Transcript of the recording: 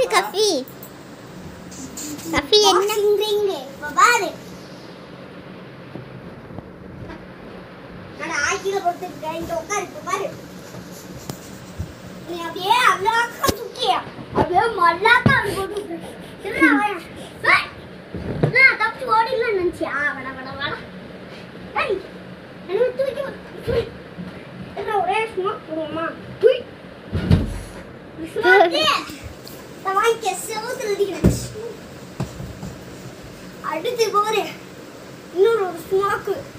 Kafi Kafi என்ன சிங்கரிங்க பாரு நான் ஆக்கில போட்டு இங்க உட்காரு பாரு நீ அப்படியே அல்லாக்க சுக்கியா அப்படியே மல்லாக்க போட்டு திருடா வாயா நான் தப்பி ஓடிடலாம் நினைச்சியா வட வட வட ஏய் என்ன தூக்கி என்ன ஒரே ஸ்மோக் போடுமா தூய் ஸ்மோக் தவாய்க்கு செவுத்துல அடிக்குது அடுத்து போறே இன்னொரு ஸ்மோக்